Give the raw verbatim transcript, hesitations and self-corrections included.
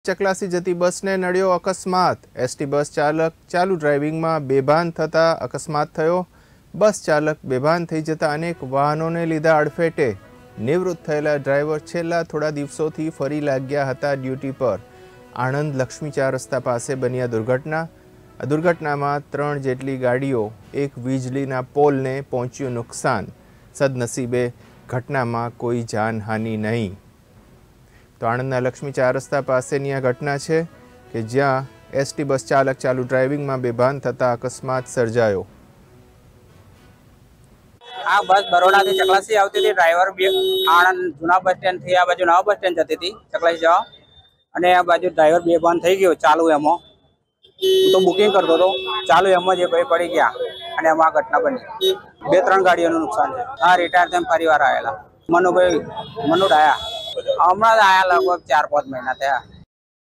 चकलासी जती बस ने नड़्यो अकस्मात। एसटी बस चालक चालू ड्राइविंग में बेभान थता अकस्मात थयो। बस चालक बेभान थई जता अनेक वाहनों ने लीधा अड़फेटे। निवृत्त थयेला ड्राइवर छेल्ला थोड़ा दिवसोथी फरी लाग्या हता ड्यूटी पर। आणंद लक्ष्मी चार रस्ता पासे बनी आ दुर्घटना। आ दुर्घटना में त्रण जेटली गाड़ीओ एक वीजळीना पोल ने पहोंच्यु नुकसान। सदनसीबे घटना में कोई जानहानि नहीं। तो आणंदना लक्ष्मी चार रस्ता पासेनी आ घटना है कि ज्यां एसटी बस चालक चालू ड्राइविंग में बेभान थता अकस्मात सर्जायो। आ बस बरोड़ा थी चकलासी आवती थी। ड्राइवर भी आणंद जूना बस स्टेन्ड थी आ बाजू नवा बस स्टेन्ड जती थी चकलासी जवा अने आ बाजू ड्राइवर बेभान थई गयो चालू एमो। हूँ तो बुकिंग करतो तो चालू एमो जे भाई पड़ी गया अने एमां घटना बनी। बे त्रण गाड़ीओनुं नुकसान है। हाँ रिटायर थईने फरीवार आवेला मनु भाई मनु डाया हमणां ज आया लगभग चार पांच महीना थया।